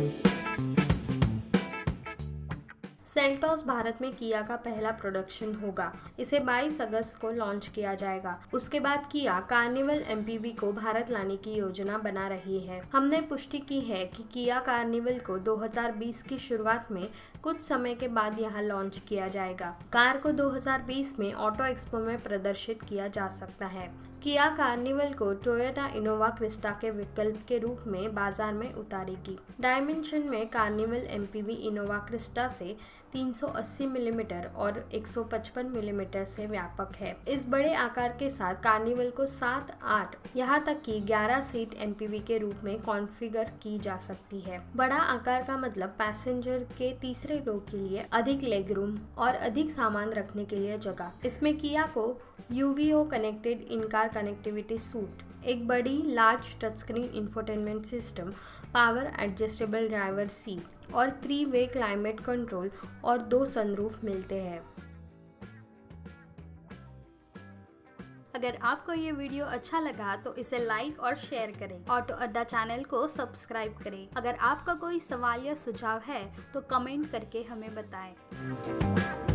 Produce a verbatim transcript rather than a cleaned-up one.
Seltos Bharat में किया का पहला प्रोडक्शन होगा। इसे बाईस अगस्त को लॉन्च किया जाएगा। उसके बाद किया कार्निवल एमपीवी को भारत लाने की योजना बना रही है। हमने पुष्टि की है कि किया कार्निवल को दो हज़ार बीस की शुरुआत में कुछ समय के बाद यहां लॉन्च किया जाएगा। कार को दो हज़ार बीस में ऑटो एक्सपो में प्रदर्शित किया जा सकता है। किया कार्निवल को टोयोटा इनोवा क्रिस्टा के विकल्प के रूप में बाजार में उतारेगी। डायमेंशन में कार्निवल एमपीवी इनोवा क्रिस्टा से तीन सौ अस्सी मिलीमीटर और एक सौ पचपन मिलीमीटर से व्यापक है। इस बड़े आकार के साथ कार्निवल को सात, आठ यहाँ तक कि ग्यारह सीट एमपीवी के रूप में कॉन्फ़िगर की जा सकती है। बड़ा आकार का मतलब पैसेंजर के तीसरे रो के लिए अधिक लेग रूम और अधिक सामान रखने के लिए जगह। इसमें किया को UVO connected in car connectivity suite, एक बड़ी large touch screen infotainment system, power adjustable driver seat और थ्री वे क्लाइमेट कंट्रोल और दो सनरूफ मिलते हैं। अगर आपको ये वीडियो अच्छा लगा तो इसे लाइक और शेयर करें। ऑटो अड्डा चैनल को सब्सक्राइब करें। अगर आपका कोई सवाल या सुझाव है तो कमेंट करके हमें बताएं।